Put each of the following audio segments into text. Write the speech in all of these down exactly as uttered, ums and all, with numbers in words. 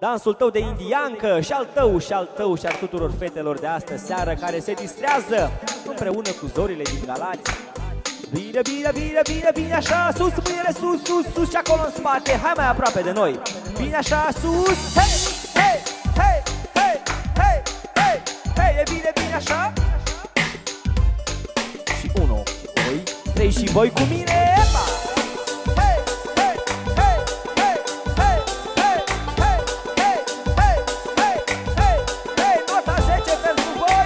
dansul tău de indiancă și al tău și al tău și al tuturor fetelor de astă seară care se distrează împreună cu zorile din Galați. Bine, bine, bine, bine, bine, așa, sus, mâinile sus, sus, sus și acolo în spate, hai mai aproape de noi. Bine, așa, sus, hei, hei, hei, hei, hei, hei, hei, e bine, bine, așa. Și unu, doi, trei și voi cu mine, epa! Hei, hei, hei, hei, hei, hei, hei, hei, hei, hei, hei, hei, nota zece pentru voi!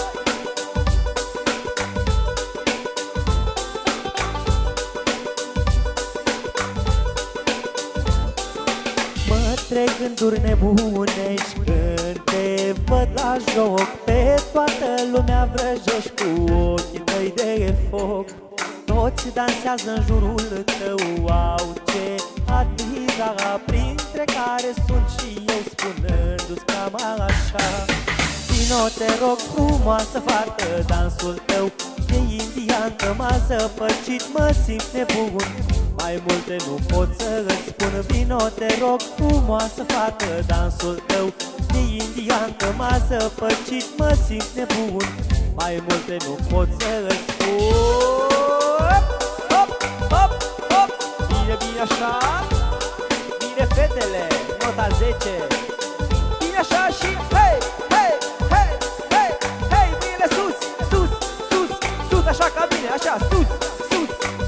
Mă trec gânduri nebunești când te văd la joc. Pe toată lumea vrăjești cu ochii tăi de foc. Toți dansează în jurul tău, au ce admira, printre care sunt și eu spunându-ți cam așa. Vino, te rog, frumoasă fată, dansul tău e indiancă, m-a zăpăcit, mă simt nebun. Mai multe nu pot să îți spun. Vino, te rog, frumoasă fată, dansul tău e indiancă, m-a zăpăcit, mă simt nebun. Mai multe nu pot să îți spun. Hop, hop, hop, bine, bine așa. Bine, fetele, nota zece. Bine așa și hei, hei, hei, hei, hei, mâinile sus, sus, sus, sus, așa ca bine, așa, sus, sus.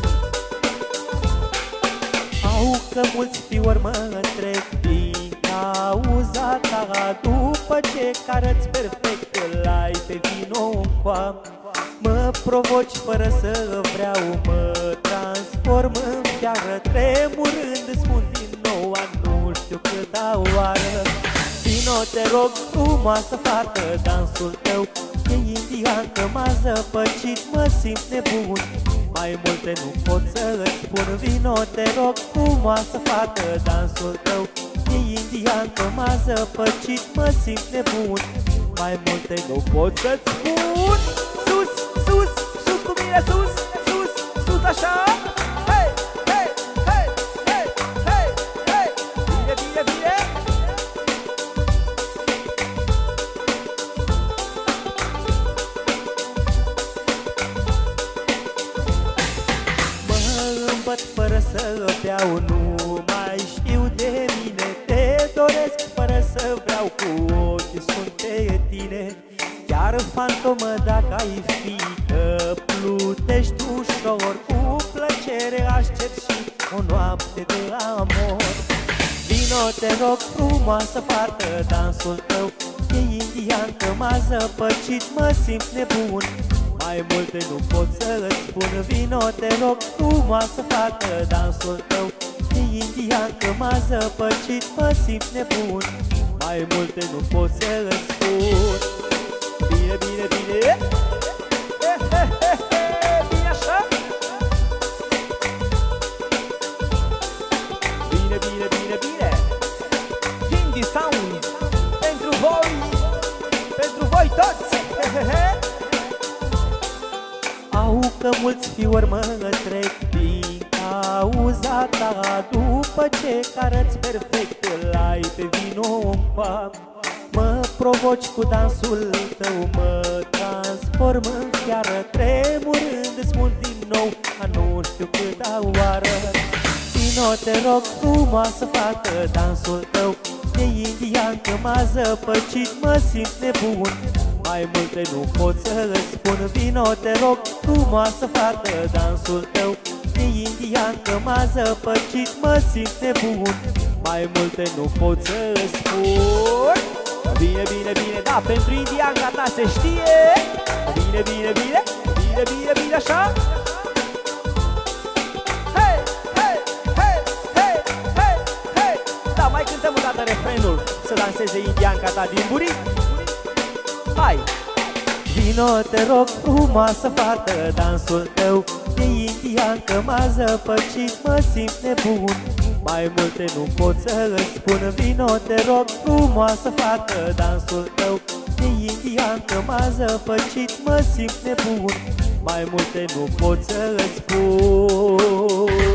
Au că mulți fiori mă întreb din cauza ta, după ce că-arăți perfect îl-ai pe vino-ncoa. Mă provoci fără să vreau, mă transform în fiară, tremurând îți spun din nou a nu știu câta oară. Vino, te rog, frumoasă fată, dansul tău e indiancă, m-a zăpăcit, mă simt nebun. Mai multe nu pot să îți spun. Vino, te rog, frumoasă fată, dansul tău e indiancă, m-a zăpăcit, mă simt nebun. Mai multe nu pot să-ți spun. Sus, sus, sus cu mine, sus, sus, sus așa. Hei, hei, hei, hei, hei, hei. Bine, bine, bine. Mă îmbăt fără să beau, nu mai știu de mine. Te doresc fără să vreau, cu ochii sunt pe tine. Chiar fantomă dacă ai fi, că plutești ușor, cu plăcere aștept și o noapte de amor. Vino, te rog, frumoasă fată, dansul tău e indiancă, m-a zăpăcit, mă simt nebun. Mai multe nu pot să îți spun. Vino, te rog, frumoasă fată, dansul tău e indiancă, m-a zăpăcit, mă simt nebun. Mai multe nu pot să îți spun. Bine, bine, bine. He, he, he, he. Bine așa. Bine, bine, bine, bine. Indie Sound pentru voi, pentru voi toți. He, he, he. Au că mulți fiori mă întrec din cauza ta, după ce că-arăți perfect îl-ai pe vino-ncoa. Mă provoci cu dansul tău, mă transform în fiară, tremurând îți spun din nou a nu știu câta oară. Vino, te rog, frumoasă fată, dansul tău e indiancă, m-a zăpăcit, mă simt nebun. Mai multe nu pot să îți spun. Vino, te rog, frumoasă fată, dansul tău e indiancă, m-a zăpăcit, mă simt nebun. Mai multe nu pot să îți spun. Bine, bine, bine, da, pentru indianca ta se știe. Bine, bine, bine, bine, bine, bine, așa. Hei, hei, hei, hei, hei, hei. Da, mai cântăm o dată refrenul, să danseze indianca ta din buric. Hai! Vino, te rog, frumoasă fată, dansul tău e indiancă, m-a zăpăcit, mă simt nebun. Mai multe nu pot să îți spun. Vino, te rog, frumoasă fată, dansul tău e indiancă, m-a zăpăcit, mă simt nebun. Mai multe nu pot să îți spun.